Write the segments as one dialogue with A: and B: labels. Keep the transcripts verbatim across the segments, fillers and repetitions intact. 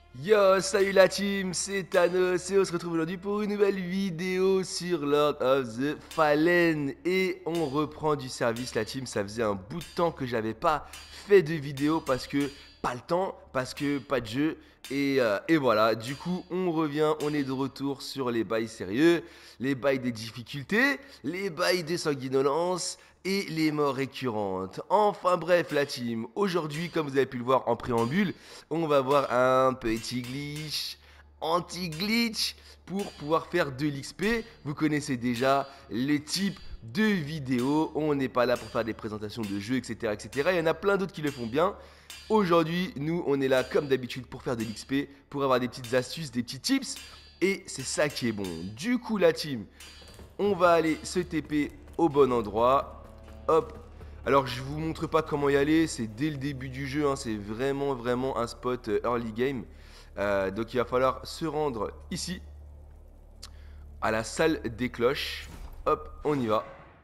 A: Yo, salut la team, c'est Thanos et on se retrouve aujourd'hui pour une nouvelle vidéo sur Lord of the Fallen. Et on reprend du service la team, ça faisait un bout de temps que j'avais pas fait de vidéo parce que pas le temps, parce que pas de jeu. Et, euh, et voilà, du coup on revient, on est de retour sur les bails sérieux, les bails des difficultés, les bails des sanguinolence et les morts récurrentes. Enfin bref la team, aujourd'hui comme vous avez pu le voir en préambule, on va voir un petit glitch, anti-glitch, pour pouvoir faire de l'X P. Vous connaissez déjà les types de vidéos. On n'est pas là pour faire des présentations de jeux, et cetera, et cetera. Il y en a plein d'autres qui le font bien. Aujourd'hui, nous, on est là comme d'habitude pour faire de l'X P, pour avoir des petites astuces, des petits tips. Et c'est ça qui est bon. Du coup, la team, on va aller se T P au bon endroit. Hop. Alors je vous montre pas comment y aller, c'est dès le début du jeu, hein, c'est vraiment vraiment un spot euh, early game. Euh, donc il va falloir se rendre ici, à la salle des cloches. Hop, on y va.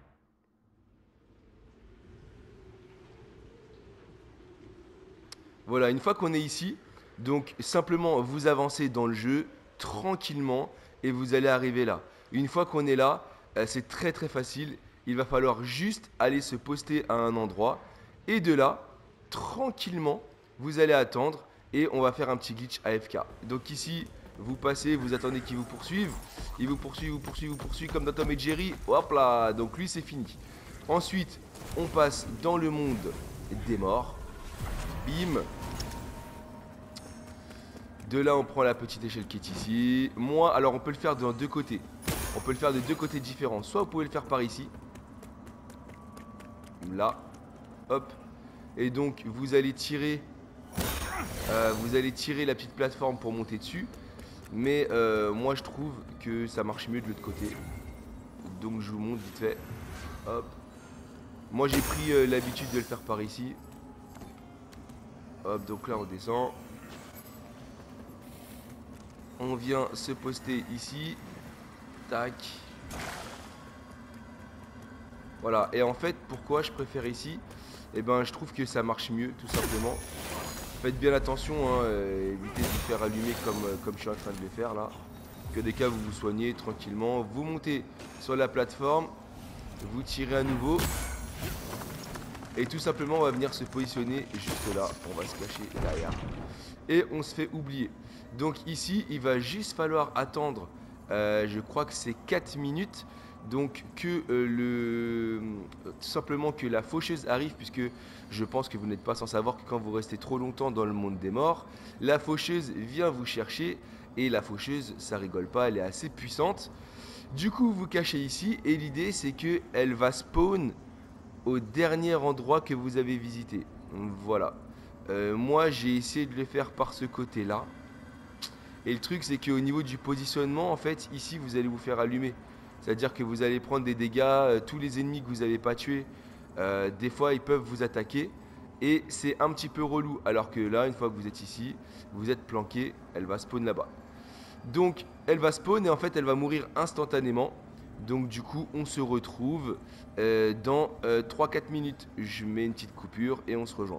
A: Voilà, une fois qu'on est ici, donc simplement vous avancez dans le jeu tranquillement et vous allez arriver là. Une fois qu'on est là, euh, c'est très très facile. Il va falloir juste aller se poster à un endroit et de là, tranquillement, vous allez attendre et on va faire un petit glitch A F K. Donc ici, vous passez, vous attendez qu'il vous poursuive. Il vous poursuit, vous poursuit, vous poursuit comme dans Tom et Jerry. Hop là, donc lui c'est fini. Ensuite, on passe dans le monde des morts. Bim. De là, on prend la petite échelle qui est ici. Moi, alors on peut le faire de deux côtés. On peut le faire de deux côtés différents. Soit vous pouvez le faire par ici. Là. Hop. Et donc, vous allez tirer... Euh, vous allez tirer la petite plateforme pour monter dessus. Mais euh, moi, je trouve que ça marche mieux de l'autre côté. Donc, je vous montre vite fait. Hop. Moi, j'ai pris euh, l'habitude de le faire par ici. Hop, donc là, on descend. On vient se poster ici. Tac. Voilà. Et en fait, pourquoi je préfère ici? Eh ben, je trouve que ça marche mieux, tout simplement. Faites bien attention, hein, euh, évitez de vous faire allumer comme, euh, comme je suis en train de le faire là. Que des cas, vous vous soignez tranquillement. Vous montez sur la plateforme. Vous tirez à nouveau. Et tout simplement, on va venir se positionner juste là. On va se cacher derrière. Et on se fait oublier. Donc ici, il va juste falloir attendre, euh, je crois que c'est quatre minutes. Donc que euh, le... tout simplement que la faucheuse arrive, puisque je pense que vous n'êtes pas sans savoir que quand vous restez trop longtemps dans le monde des morts, la faucheuse vient vous chercher. Et la faucheuse, ça rigole pas, elle est assez puissante. Du coup, vous vous cachez ici. Et l'idée, c'est qu'elle va spawn au dernier endroit que vous avez visité. Voilà. Euh, moi, j'ai essayé de le faire par ce côté-là. Et le truc, c'est qu'au niveau du positionnement, en fait, ici, vous allez vous faire allumer. C'est-à-dire que vous allez prendre des dégâts. Euh, tous les ennemis que vous n'avez pas tués, euh, des fois, ils peuvent vous attaquer. Et c'est un petit peu relou. Alors que là, une fois que vous êtes ici, vous êtes planqué, elle va spawn là-bas. Donc, elle va spawn et en fait, elle va mourir instantanément. Donc du coup, on se retrouve euh, dans euh, trois quatre minutes. Je mets une petite coupure et on se rejoint.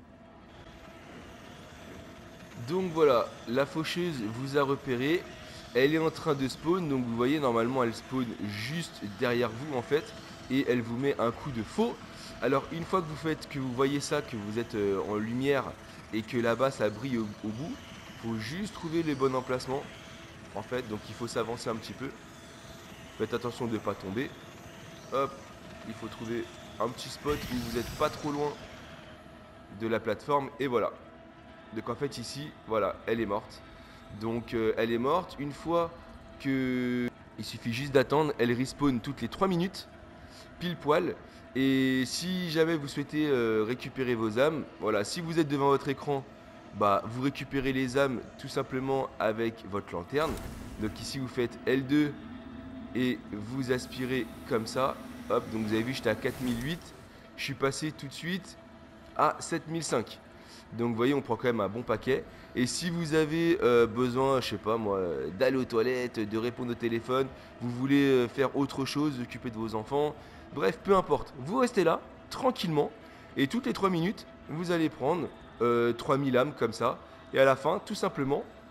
A: Donc voilà, la faucheuse vous a repéré. Elle est en train de spawn. Donc vous voyez, normalement, elle spawn juste derrière vous en fait. Et elle vous met un coup de faux. Alors une fois que vous faites, que vous voyez ça, que vous êtes euh, en lumière et que là-bas ça brille au, au bout, faut juste trouver le bon emplacement. En fait, donc il faut s'avancer un petit peu. Faites attention de ne pas tomber. Hop, il faut trouver un petit spot où vous n'êtes pas trop loin de la plateforme. Et voilà. Donc en fait ici, voilà, elle est morte. Donc euh, elle est morte. Une fois que... Il suffit juste d'attendre. Elle respawn toutes les trois minutes. Pile poil. Et si jamais vous souhaitez euh, récupérer vos âmes, voilà, si vous êtes devant votre écran, bah vous récupérez les âmes tout simplement avec votre lanterne. Donc ici vous faites L deux et vous aspirez comme ça. Hop, donc vous avez vu, j'étais à quatre mille huit. Je suis passé tout de suite à sept mille cinq. Donc vous voyez, on prend quand même un bon paquet. Et si vous avez euh, besoin, je sais pas moi, d'aller aux toilettes, de répondre au téléphone, vous voulez euh, faire autre chose, occuper de vos enfants, bref, peu importe. Vous restez là, tranquillement, et toutes les trois minutes, vous allez prendre euh, trois mille âmes comme ça. Et à la fin, tout simplement,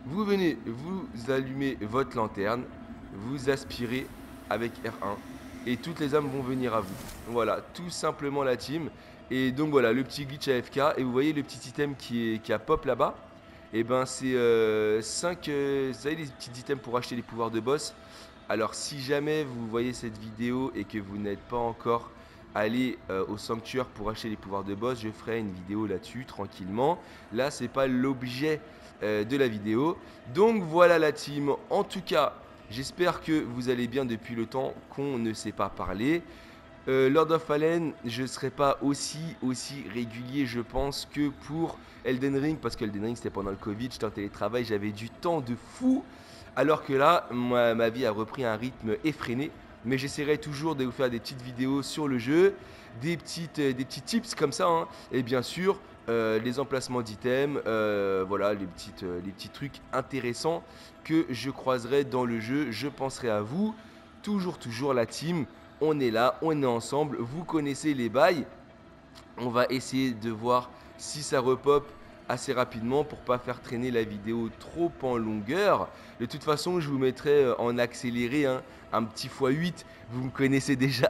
A: Vous venez, vous allumez votre lanterne, vous aspirez avec R un et toutes les âmes vont venir à vous. Voilà, tout simplement la team. Et donc voilà, le petit glitch A F K. Et vous voyez le petit item qui, est, qui a pop là-bas. Et ben c'est euh, cinq, euh, vous savez les petits items pour acheter les pouvoirs de boss. Alors si jamais vous voyez cette vidéo et que vous n'êtes pas encore allé euh, au sanctuaire pour acheter les pouvoirs de boss, je ferai une vidéo là-dessus tranquillement. Là c'est pas l'objet euh, de la vidéo. Donc voilà la team. En tout cas, j'espère que vous allez bien depuis le temps qu'on ne s'est pas parlé. Euh, Lord of Fallen, je ne serai pas aussi, aussi régulier, je pense, que pour Elden Ring, parce que Elden Ring c'était pendant le Covid, j'étais en télétravail, j'avais du temps de fou, alors que là, moi, ma vie a repris un rythme effréné, mais j'essaierai toujours de vous faire des petites vidéos sur le jeu, des, petites, euh, des petits tips comme ça, hein, et bien sûr, euh, les emplacements d'items, euh, voilà, les, petites, euh, les petits trucs intéressants que je croiserai dans le jeu, je penserai à vous, toujours, toujours la team. On est là, on est ensemble, vous connaissez les bails. On va essayer de voir si ça repop assez rapidement pour pas faire traîner la vidéo trop en longueur. De toute façon, je vous mettrai en accéléré hein, un petit fois huit. Vous me connaissez déjà.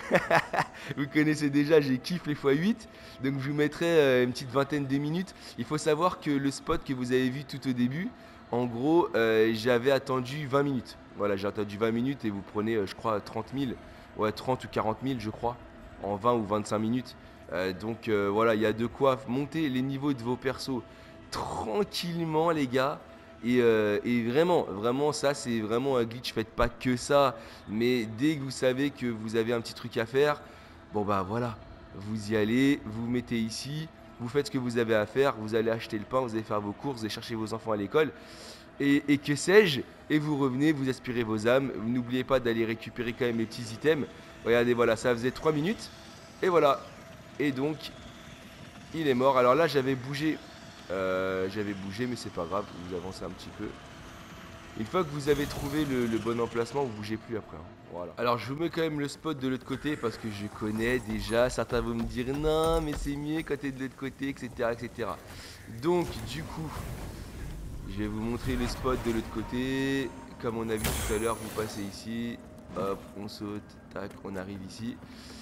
A: Vous connaissez déjà, j'ai kiffé les fois huit. Donc je vous mettrai une petite vingtaine de minutes. Il faut savoir que le spot que vous avez vu tout au début, en gros, euh, j'avais attendu vingt minutes. Voilà, j'ai attendu vingt minutes et vous prenez, je crois, trente mille. Ouais, trente ou quarante mille, je crois, en vingt ou vingt-cinq minutes. Euh, donc euh, voilà, il y a de quoi monter les niveaux de vos persos tranquillement, les gars. Et, euh, et vraiment, vraiment, ça, c'est vraiment un glitch. Faites pas que ça. Mais dès que vous savez que vous avez un petit truc à faire, bon bah voilà, vous y allez, vous vous mettez ici, vous faites ce que vous avez à faire, vous allez acheter le pain, vous allez faire vos courses, vous allez chercher vos enfants à l'école. Et, et que sais-je, et vous revenez, vous aspirez vos âmes, n'oubliez pas d'aller récupérer quand même les petits items. Regardez, voilà, ça faisait trois minutes, et voilà, et donc, il est mort. Alors là, j'avais bougé, euh, j'avais bougé, mais c'est pas grave, vous avancez un petit peu. Une fois que vous avez trouvé le, le bon emplacement, vous bougez plus après, hein. Voilà. Alors je vous mets quand même le spot de l'autre côté, parce que je connais déjà, certains vont me dire, non, mais c'est mieux quand t'es de l'autre côté, et cetera, et cetera. Donc, du coup... je vais vous montrer les spots de l'autre côté. Comme on a vu tout à l'heure, vous passez ici. Hop, on saute. Tac, on arrive ici.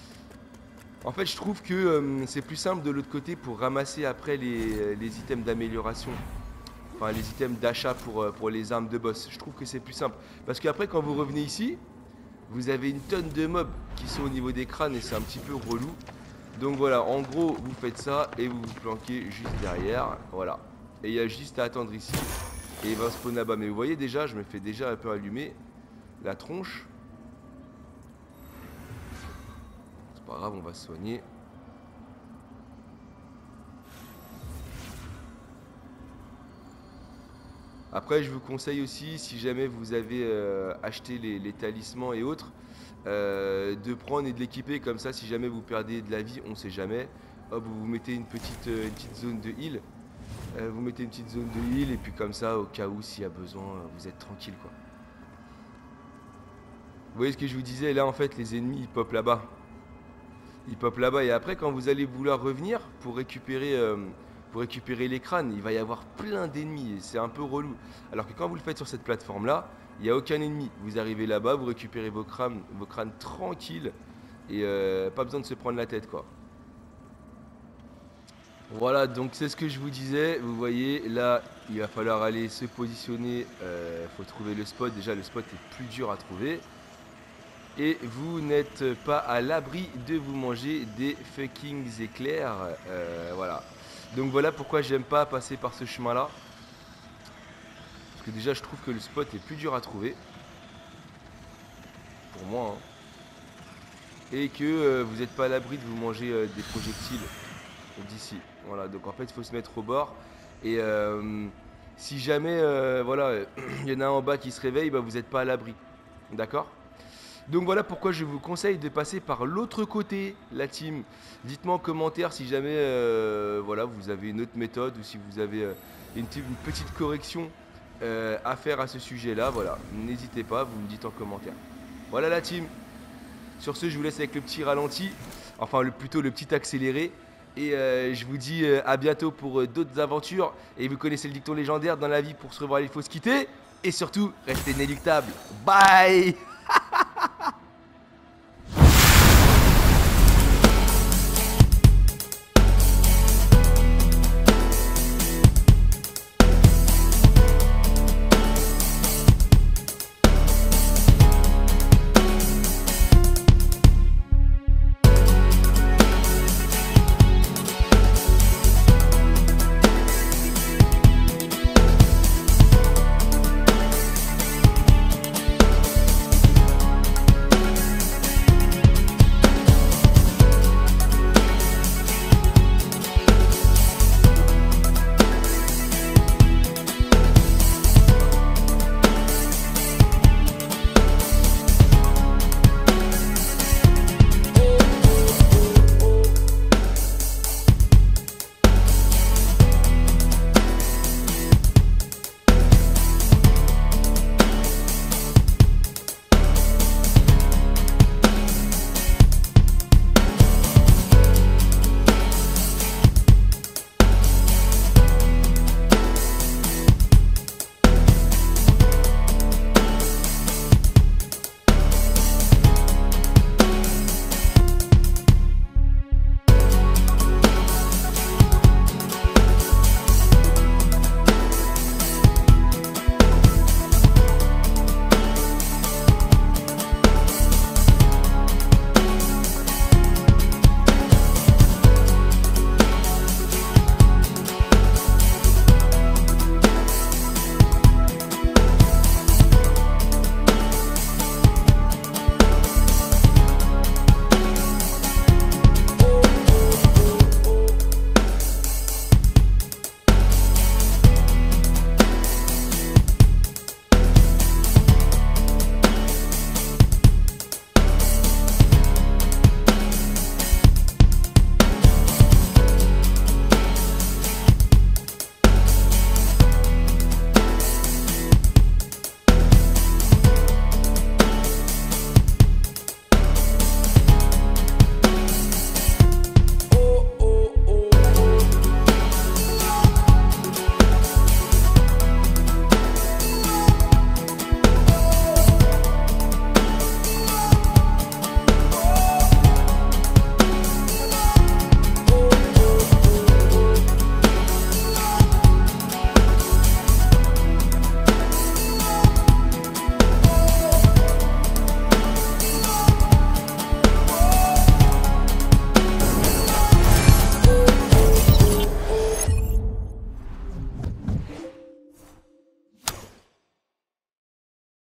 A: En fait, je trouve que euh, c'est plus simple de l'autre côté pour ramasser après les, les items d'amélioration. Enfin, les items d'achat pour, pour les armes de boss. Je trouve que c'est plus simple. Parce qu'après, quand vous revenez ici, vous avez une tonne de mobs qui sont au niveau des crânes et c'est un petit peu relou. Donc voilà, en gros, vous faites ça et vous vous planquez juste derrière. Voilà. Et il y a juste à attendre ici. Et il va spawn là-bas. Mais vous voyez déjà, je me fais déjà un peu allumer la tronche. C'est pas grave, on va se soigner. Après, je vous conseille aussi, si jamais vous avez euh, acheté les, les talismans et autres, euh, de prendre et de l'équiper. Comme ça, si jamais vous perdez de la vie, on sait jamais. Hop, vous vous mettez une petite, euh, une petite zone de heal. Euh, vous mettez une petite zone de heal et puis comme ça, au cas où, s'il y a besoin, vous êtes tranquille, quoi. Vous voyez ce que je vous disais, là, en fait, les ennemis, ils popent là-bas. Ils popent là-bas et après, quand vous allez vouloir revenir pour récupérer... Euh, pour récupérer les crânes, il va y avoir plein d'ennemis et c'est un peu relou. Alors que quand vous le faites sur cette plateforme là, il n'y a aucun ennemi. Vous arrivez là-bas, vous récupérez vos crânes, vos crânes tranquilles et euh, pas besoin de se prendre la tête, quoi. Voilà, donc c'est ce que je vous disais. Vous voyez, là, il va falloir aller se positionner. Il euh, faut trouver le spot. Déjà, le spot est plus dur à trouver. Et vous n'êtes pas à l'abri de vous manger des fucking éclairs. Euh, voilà. Donc voilà pourquoi j'aime pas passer par ce chemin là. Parce que déjà je trouve que le spot est plus dur à trouver. Pour moi hein. Et que euh, vous n'êtes pas à l'abri de vous manger euh, des projectiles d'ici. Voilà, donc en fait il faut se mettre au bord. Et euh, si jamais euh, voilà, il y en a un en bas qui se réveille, bah, vous n'êtes pas à l'abri. D'accord ? Donc voilà pourquoi je vous conseille de passer par l'autre côté, la team. Dites-moi en commentaire si jamais euh, voilà, vous avez une autre méthode ou si vous avez euh, une, une petite correction euh, à faire à ce sujet-là. Voilà, n'hésitez pas, vous me dites en commentaire. Voilà la team. Sur ce, je vous laisse avec le petit ralenti, enfin le, plutôt le petit accéléré. Et euh, je vous dis euh, à bientôt pour euh, d'autres aventures. Et vous connaissez le dicton légendaire, dans la vie pour se revoir il faut se quitter. Et surtout, restez inéluctable. Bye.